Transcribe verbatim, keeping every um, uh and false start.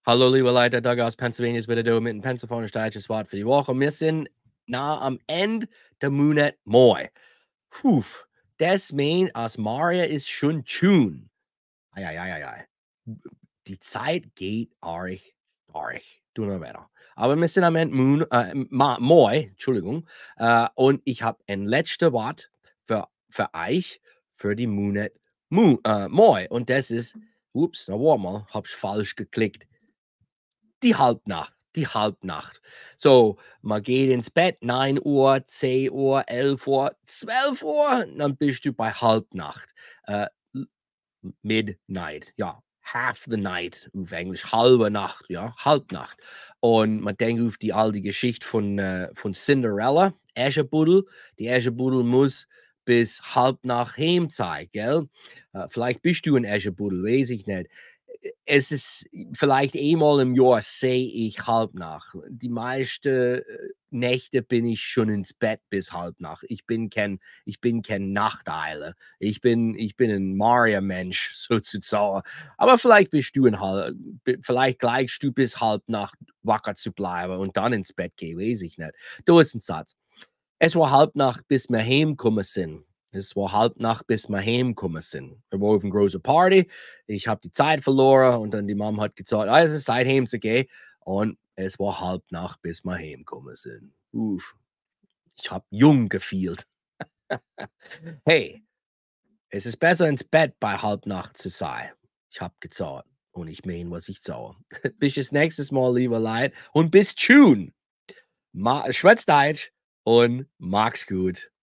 Hallo, liebe Leute, Doug aus Pennsylvania ist wieder da mit einem pennsylvanisch deutsches Wort für die Woche. Wir sind nah am Ende der Monat Mai. Puh, das meint, als Maria ist schon June. Eieieiei. Die Zeit geht arg, arg. Du noch weiter. Aber wir sind am Ende Moon, äh, Ma, Mai, Entschuldigung. Äh, und ich habe ein letztes Wort für, für euch für die Monat Moon, äh, Mai. Und das ist, ups, na warte mal, hab's falsch geklickt. Die Halbnacht, die Halbnacht. So, man geht ins Bett, neun Uhr, zehn Uhr, elf Uhr, zwölf Uhr, dann bist du bei Halbnacht. Äh, Midnight, ja, half the night auf Englisch, halbe Nacht, ja, Halbnacht. Und man denkt auf die alte Geschichte von, äh, von Cinderella, Aschenputtel. Die Aschenputtel muss bis Halbnacht heim sein, gell? Äh, vielleicht bist du ein Aschenputtel, weiß ich nicht. Es ist vielleicht einmal im Jahr sehe ich Halbnacht. Die meisten Nächte bin ich schon ins Bett bis Halbnacht. Ich bin kein, ich bin kein Nachteile. Ich bin, ich bin ein Maria-Mensch sozusagen. Aber vielleicht bist du ein Halb, vielleicht gleichst du bis Halbnacht wacker zu bleiben und dann ins Bett gehen, weiß ich nicht. Du ist ein Satz. Es war Halbnacht, bis wir heimgekommen sind. Es war Halbnacht, bis wir heimgekommen sind. Wir waren auf eine große Party. Ich habe die Zeit verloren und dann die Mom hat gesagt, ah, es ist Zeit heimzugehen. Und es war Halbnacht, bis wir heimgekommen sind. Uff, ich habe jung gefühlt. Hey, es ist besser ins Bett bei Halbnacht zu sein. Ich habe gesagt und ich meine, was ich sage. Bis das nächste Mal, lieber Leid. Und bis June. Schwätzt Deutsch und mag's gut.